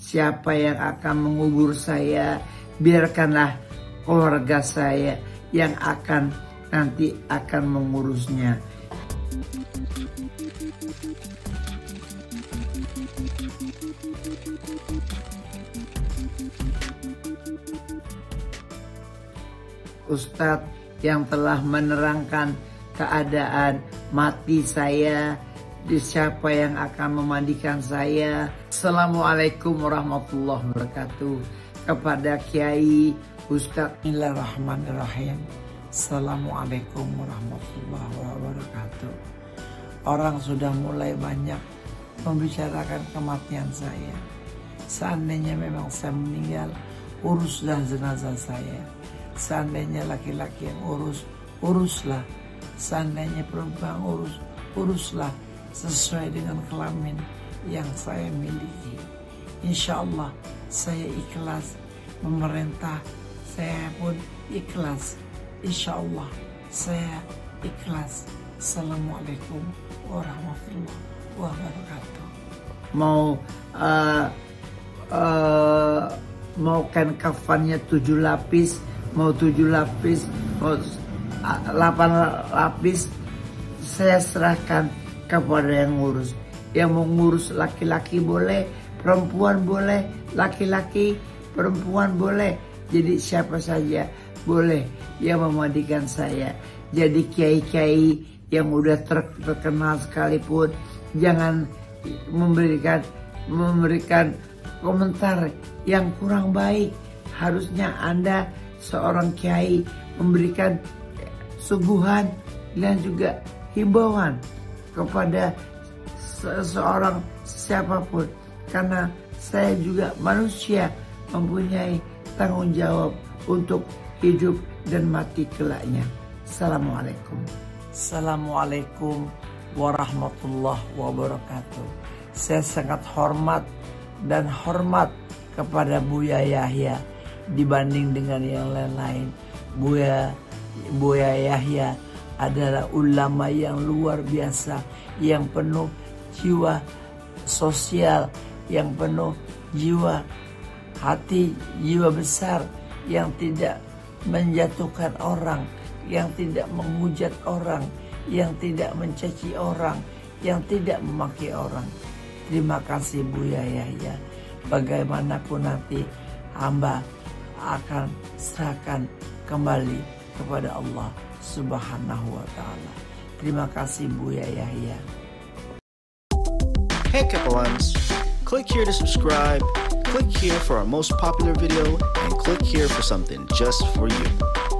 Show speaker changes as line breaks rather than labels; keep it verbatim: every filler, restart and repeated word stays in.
siapa yang akan mengubur saya, biarkanlah keluarga saya yang akan nanti akan mengurusnya. Ustadz yang telah menerangkan keadaan mati saya, di siapa yang akan memandikan saya. Assalamualaikum warahmatullahi wabarakatuh. Kepada Kiai Ustadz, Bismillahirrahmanirrahim. Assalamualaikum warahmatullahi wabarakatuh. Orang sudah mulai banyak membicarakan kematian saya. Seandainya memang saya meninggal, uruslah jenazah saya. Seandainya laki-laki yang urus, uruslah. Seandainya perempuan urus, uruslah sesuai dengan kelamin yang saya miliki. Insya Allah saya ikhlas, pemerintah saya pun ikhlas. Insya Allah saya ikhlas. Assalamualaikum warahmatullahi wabarakatuh. Mau uh, uh, mau kan kafannya tujuh lapis, mau tujuh lapis, mau delapan lapis, saya serahkan kepada yang ngurus. Yang mau ngurus laki-laki boleh, perempuan boleh, laki-laki, perempuan boleh. Jadi siapa saja boleh yang memandikan saya. Jadi kiai-kiai yang udah terkenal sekalipun jangan memberikan memberikan komentar yang kurang baik. Harusnya Anda seorang kiai memberikan suguhan dan juga himbauan kepada seseorang siapapun, karena saya juga manusia mempunyai tanggung jawab untuk hidup dan mati kelaknya. Assalamualaikum. Assalamualaikum warahmatullahi wabarakatuh. Saya sangat hormat dan hormat kepada Buya Yahya dibanding dengan yang lain-lain. Buya Buya Yahya adalah ulama yang luar biasa, yang penuh jiwa sosial, yang penuh jiwa hati, jiwa besar, yang tidak menjatuhkan orang, yang tidak menghujat orang, yang tidak mencaci orang, yang tidak memaki orang. Terima kasih Buya Yahya. Bagaimanapun nanti hamba akan serahkan kembali kepada Allah Subhanahu wa ta'ala. Terima kasih Buya Yahya.
Hey Kepawans, click here to subscribe, click here for our most popular video, and click here for something just for you.